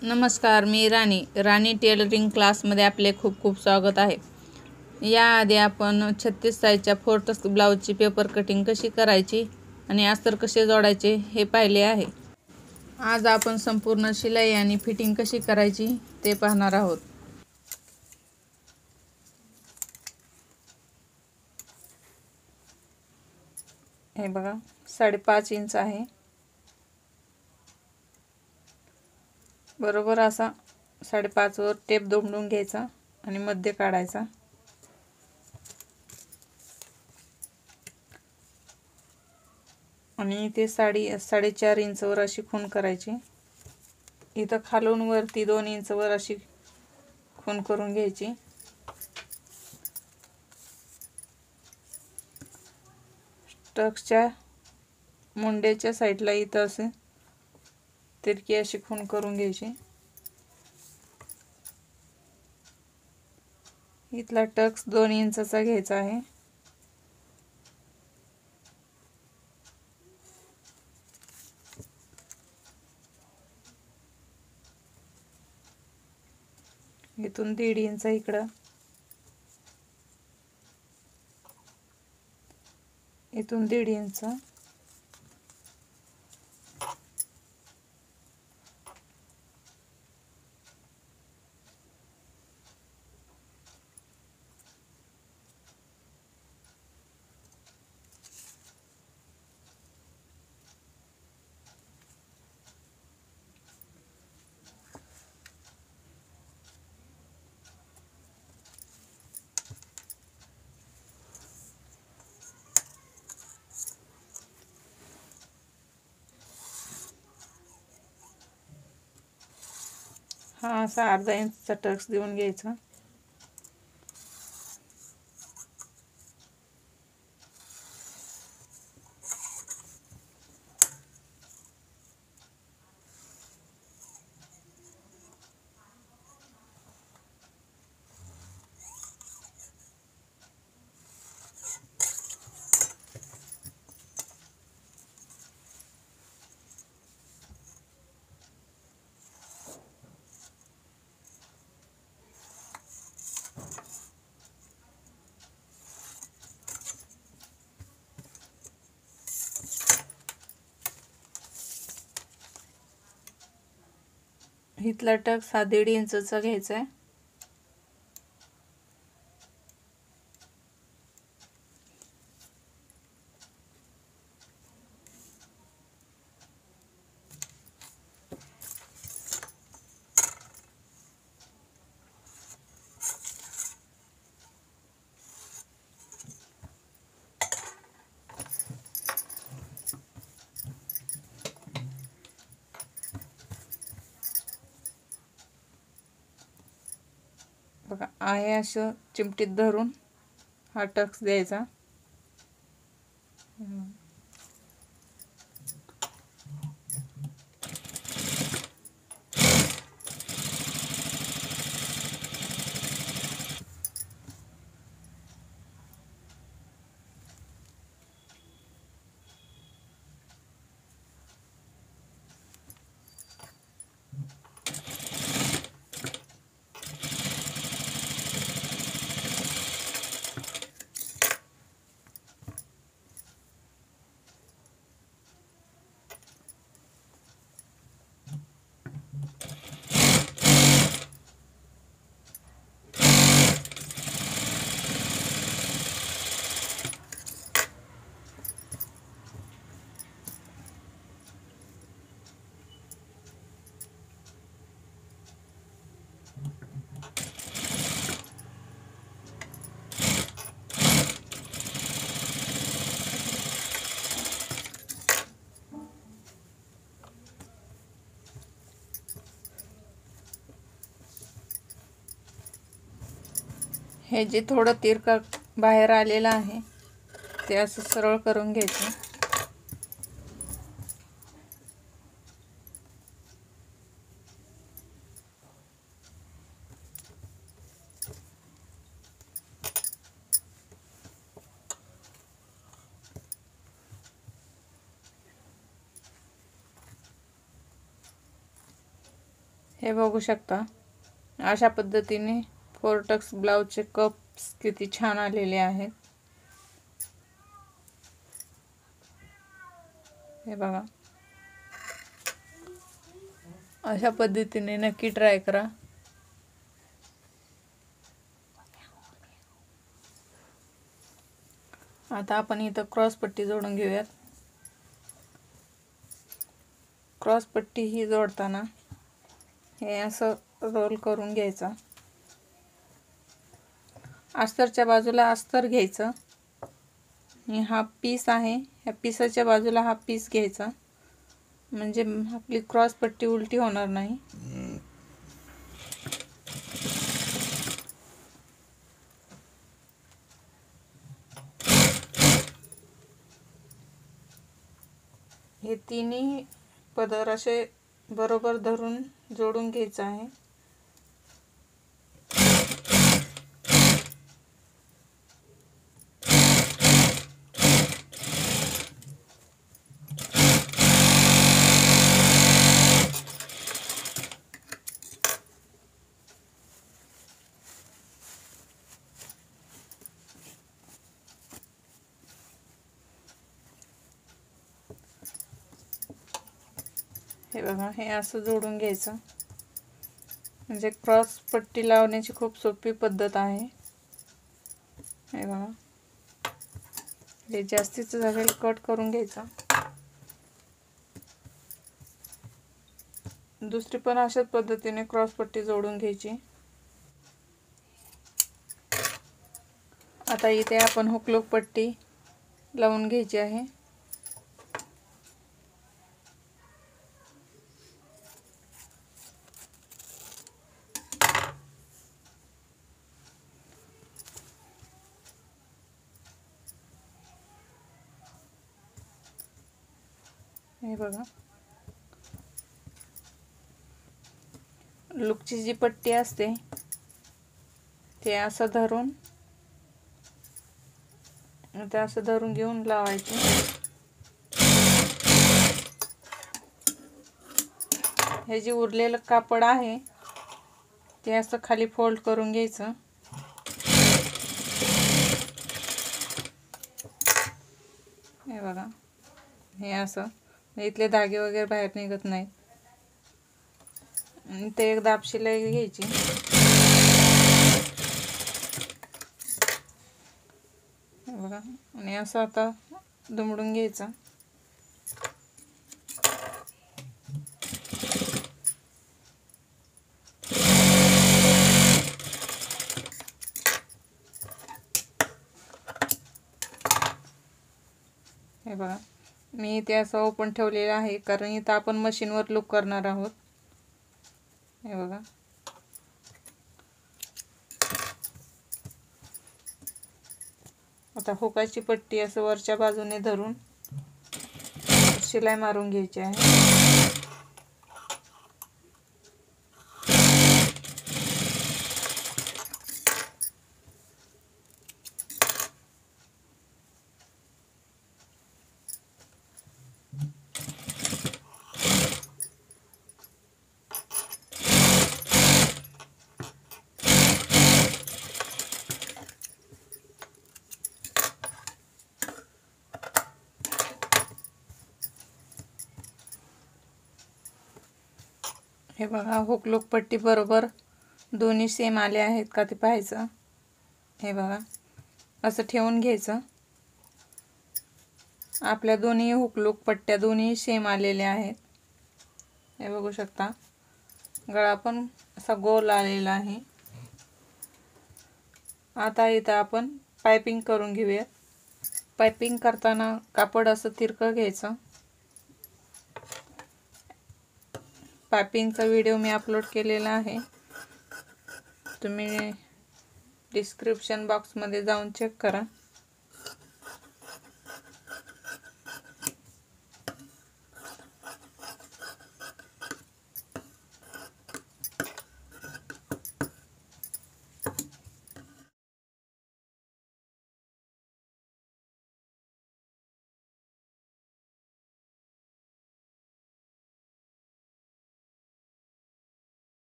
नमस्कार, मी राणी टेलरिंग क्लासमध्ये आपले खूप खूप स्वागत आहे. याआधी आपण 36 साईजच्या फोर्टस ब्लाऊजची पेपर कटिंग कशी करायची आणि अस्तर कसे जोडायचे हे पाहिले आहे. आज आपण संपूर्ण शिलाई आणि फिटिंग कशी करायची ते पाहणार आहोत. हे बघा, 5.5 इंच आहे. बरोबर असा 5.5 वर टेप दोंबून घ्यायचा आणि मध्य काढायचा. आणि इथे 4.5 इंचवर अशी खूण करायची. इथं खालून वरती 2 इंचवर अशी खूण करून घ्यायची. टक्सच्या मुंड्याच्या साईडला इथं असे तिरकी अशी खूण करून घ्यायची. इथला टक्स 2 इंचचा घ्यायचा आहे. इथून 1.5 इंच इकडं, इथून 1.5 इंच, हा असा अर्धा इंचचा टक्स देऊन घ्यायचा. इथला टक्स हा 1.5 इंचचा घ्यायचा आहे. बघा, आहे असं चिमटीत धरून हा टक्स द्यायचा. हे जे थोडं तिरका बाहेर आलेलं आहे ते असं सरळ करून घ्यायचं. हे बघू शकता, अशा पद्धतीने फोर्टक्स ब्लाउजचे कप्स किती छान आलेले आहेत. हे बघा, अशा पद्धतीने नक्की ट्राय करा. आता आपण इथं क्रॉस पट्टी जोडून घेऊयात. क्रॉस पट्टी ही जोडताना हे असं रोल करून घ्यायचा. अस्तरच्या बाजूला अस्तर घ्यायचं आणि हा पीस आहे, ह्या पीसाच्या बाजूला हा पीस घ्यायचा, म्हणजे आपली क्रॉस पट्टी उलटी होणार नाही. हे तिन्ही पदर असे बरोबर धरून जोडून घ्यायचं आहे. हे बघा, हे असं जोडून घ्यायचं, म्हणजे क्रॉस पट्टी लावण्याची खूप सोपी पद्धत आहे. हे बघा, जे जास्तीचं झालेलं कट करून घ्यायचं. दुसरी पण अशाच पद्धतीने क्रॉस पट्टी जोडून घ्यायची. आता इथे आपण हुकलूक पट्टी लावून घ्यायची आहे. हे बघा, लुकची जी पट्टी असते ते असं धरून घेऊन लावायची. हे जे उरलेलं कापड आहे ते असं खाली फोल्ड करून घ्यायचं. हे बघा, हे असं, इथले धागे वगैरे बाहेर निघत नाहीत. आणि ते एक दाब शिलाई घ्यायची. हे बघा, आणि असं आता दुमडून घ्यायचं. हे बघा, मी इथे असं ओपन ठेवलेलं आहे, कारण इथं आपण मशीनवर लूक करणार आहोत. हे बघा, आता हुकाची पट्टी असं वरच्या बाजूने धरून शिलाई मारून घ्यायची आहे. हे बघा, हुकलूक पट्टी बरोबर दोन्ही सेम आले आहेत का ते पाहायचं. हे बघा, असं ठेवून घ्यायचं. आपल्या दोन्ही हुकलूक पट्ट्या दोन्ही सेम आलेल्या आहेत. हे बघू शकता, गळा पण असा गोल आलेला आहे. आता इथं आपण पायपिंग करून घेऊया. पायपिंग करताना कापड असं तिरकं घ्यायचं. पायपिंगचा व्हिडिओ मी अपलोड केलेला आहे, तुम्ही डिस्क्रिप्शन बॉक्समध्ये जाऊन चेक करा.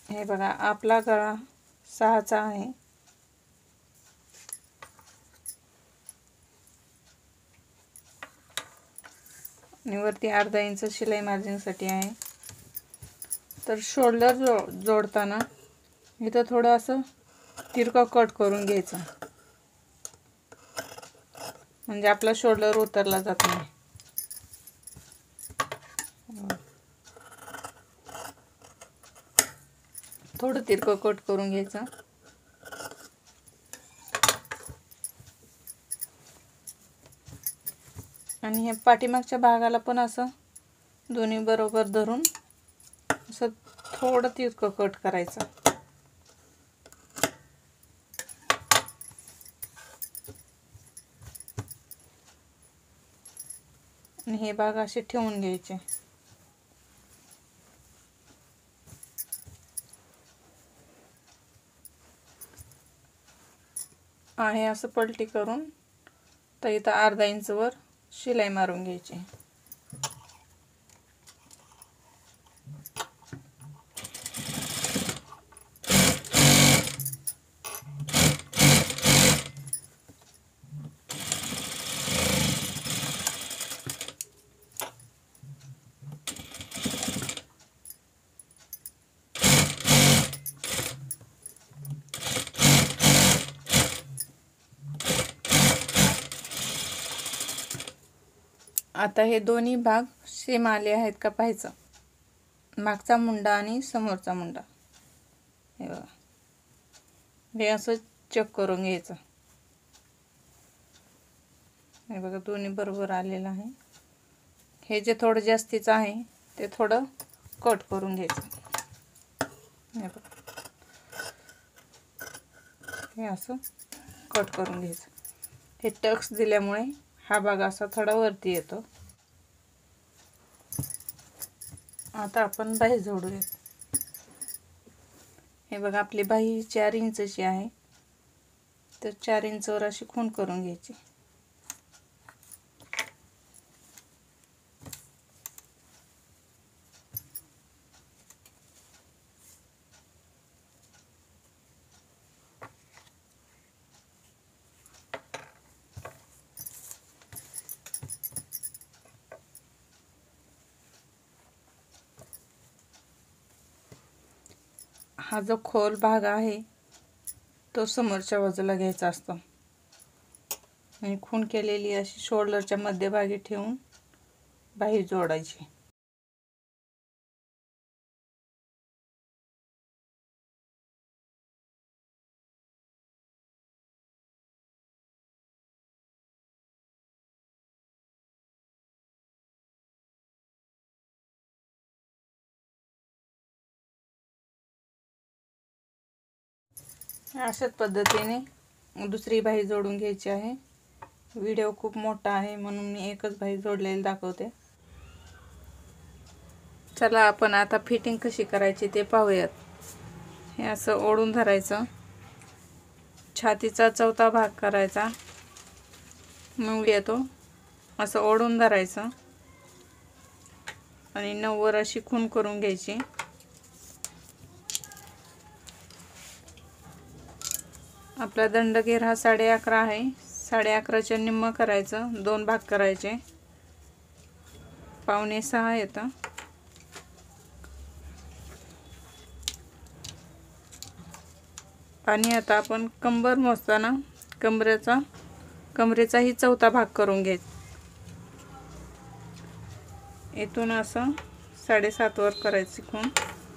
हे बघा आपला गळा 6चा आहे. आणि वरती अर्धा इंच शिलाई मार्जिनसाठी आहे. तर शोल्डर जोडताना इथं थोडं असं तिरकं कट करून घ्यायचं, म्हणजे आपला शोल्डर उतरला जात नाही. थोडं तिरकं कट करून घ्यायचं. आणि हे पाठीमागच्या भागाला पण असं दोन्ही बरोबर धरून असं थोडं तिरकं कट करायचं. आणि हे भाग असे ठेवून घ्यायचे. आहे असं पलटी करून तर इथं अर्धा इंचवर शिलाई मारून घ्यायची. आता हे दोन्ही भाग सेम आले आहेत का पाहायचं. मागचा मुंडा आणि समोरचा मुंडा हे बघा, हे असं चेक करून घ्यायचं. हे बघा दोन्ही बरोबर आलेलं आहे. हे जे थोडं जास्तीचं आहे ते थोडं कट करून घ्यायचं. हे बघा, हे असं कट करून घ्यायचं. हे टक्स दिल्यामुळे हा भाग असा थोडा वरती येतो. आता आपण बाही जोडूया. हे बघा आपली बाही 4 इंचची आहे, तर 4 इंचवर अशी खूण करून घ्यायची. हा जो खोल भाग आहे तो समोरच्या बाजूला घ्यायचा असतो आणि खूण केलेली अशी शोल्डरच्या मध्यभागी ठेवून बाही जोडायची. अशाच पद्धतीने दुसरी बाही जोडून घ्यायची आहे. व्हिडिओ खूप मोठा आहे म्हणून मी एकच बाही जोडलेली दाखवते. चला आपण आता फिटिंग कशी करायची ते पाहूयात. हे असं ओढून धरायचं, छातीचा 4था भाग करायचा, मग येतो असं ओढून धरायचं आणि 9 वर अशी खूण करून घ्यायची. आपला दंडगेर हा 11.5 आहे. 11.5च्या निम्म करायचं, 2 भाग करायचे, 5.25 येतं. आणि आता आपण कंबर मोजताना कमरेचाही 4था भाग करून घ्यायचा. इथून असं 7.5 वर करायची खूण.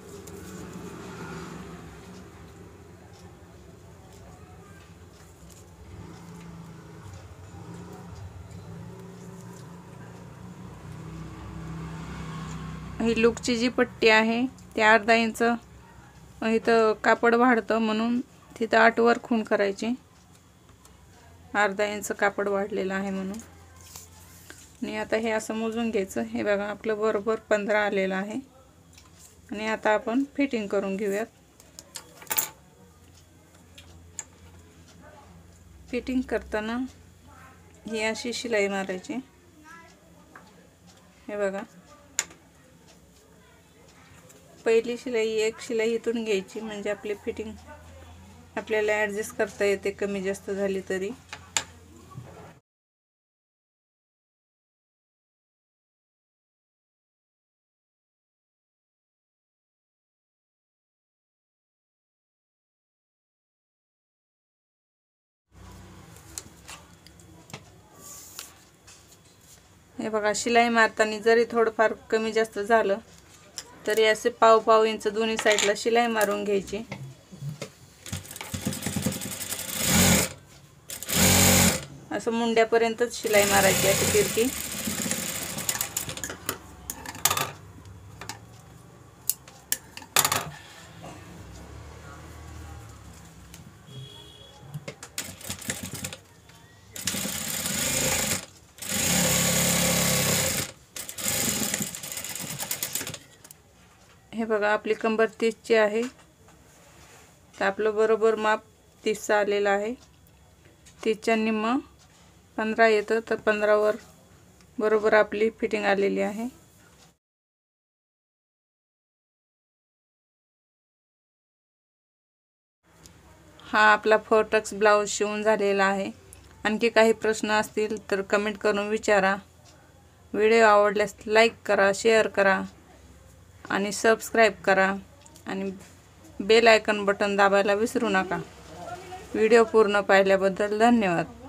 ही लूकची जी पट्टी आहे ते अर्धा इंच इथं कापड वाढतं म्हणून तिथं 8 वर खूण करायची. अर्धा इंच कापड वाढलेलं आहे म्हणून. आणि आता हे असं मोजून घ्यायचं. हे बघा आपलं बरोबर 15 आलेलं आहे. आणि आता आपण फिटिंग करून घेऊयात. फिटिंग करताना ही अशी शिलाई मारायची. हे बघा पहिली शिलाई एक शिलाई इथून घ्यायची, म्हणजे आपली फिटिंग आपल्याला ॲडजस्ट करता येते कमी जास्त झाली तरी. हे बघा, शिलाई मारताना जरी थोडंफार कमी जास्त झालं तरी असे पाव इंच दोन्ही साईडला शिलाई मारून घ्यायची. असं मुंड्यापर्यंतच शिलाई मारायची अशी तिरकी. हे बघा, आपली कंबर 30ची आहे, तर आपलं बरोबर माप 30चं आलेलं आहे. 30च्या निम्म 15 येतं, तर 15वर बरोबर आपली फिटिंग आलेली आहे. हा आपला 4 टक्स ब्लाऊज शिवून झालेला आहे. आणखी काही प्रश्न असतील तर कमेंट करून विचारा. व्हिडिओ आवडल्यास लाईक करा, शेअर करा आणि सबस्क्राईब करा आणि बेल आयकॉन बटन दाबायला विसरू नका. व्हिडिओ पूर्ण पाहिल्याबद्दल धन्यवाद.